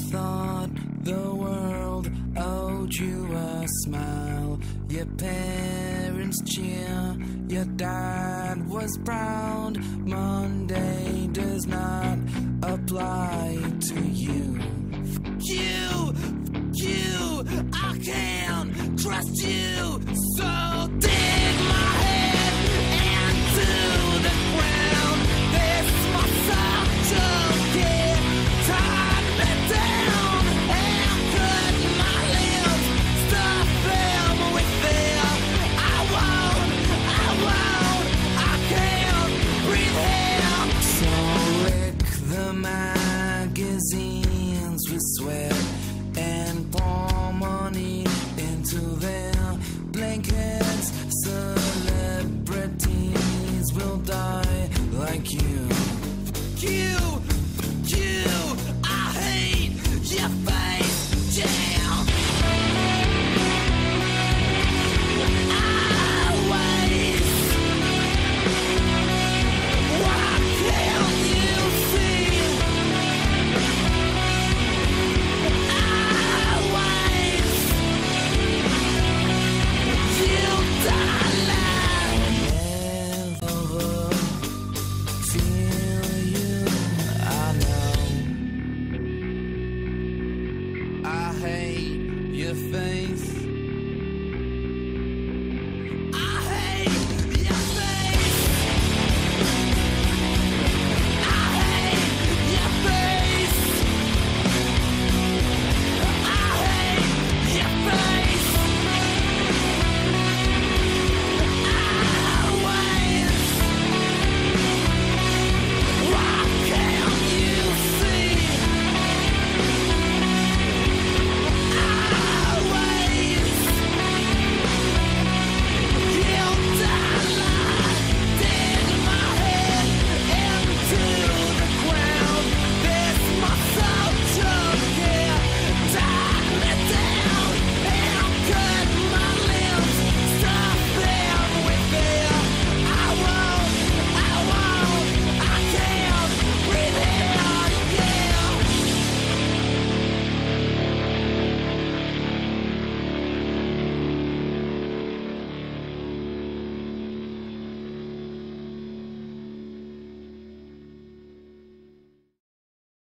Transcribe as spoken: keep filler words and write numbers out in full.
thought the world owed you a smile. Your parents cheer, your dad was proud. Monday does not apply to you. Fuck you, fuck you, I can't trust you. So dig my head into the ground. This massage get tied me down. Haircut my limbs, stuff them with fear. I won't, I won't, I can't breathe here. So lick the magazines with sweat and pour money into their blankets. Celebrities will die like you. Fuck you,